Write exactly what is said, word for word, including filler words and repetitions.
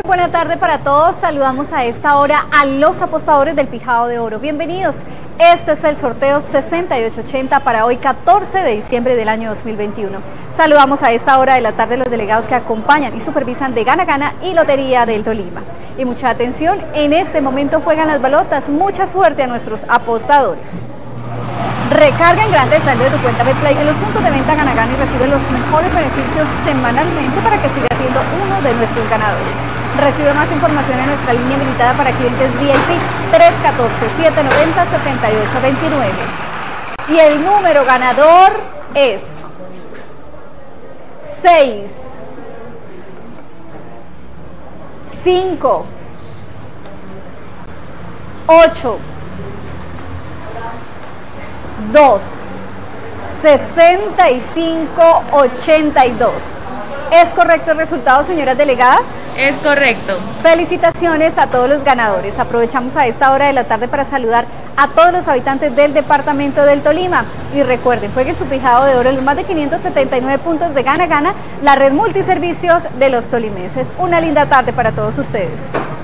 Buena tarde para todos, saludamos a esta hora a los apostadores del Pijao de Oro. Bienvenidos, este es el sorteo sesenta y ocho ochenta para hoy catorce de diciembre del año dos mil veintiuno. Saludamos a esta hora de la tarde a los delegados que acompañan y supervisan de Gana Gana y Lotería del Tolima. Y mucha atención, en este momento juegan las balotas, mucha suerte a nuestros apostadores. Recarga en grande el saldo de tu cuenta Betplay en los puntos de venta Gana Gana y recibe los mejores beneficios semanalmente para que sigas siendo uno de nuestros ganadores. Recibe más información en nuestra línea habilitada para clientes V I P tres uno cuatro, siete nueve cero, siete ocho dos nueve. Y el número ganador es seis, cinco, ocho, dos, sesenta y cinco, ochenta y dos. ¿Es correcto el resultado, señoras delegadas? Es correcto. Felicitaciones a todos los ganadores. Aprovechamos a esta hora de la tarde para saludar a todos los habitantes del departamento del Tolima. Y recuerden, jueguen su Pijao de Oro en los más de quinientos setenta y nueve puntos de Gana Gana, la red multiservicios de los tolimenses. Una linda tarde para todos ustedes.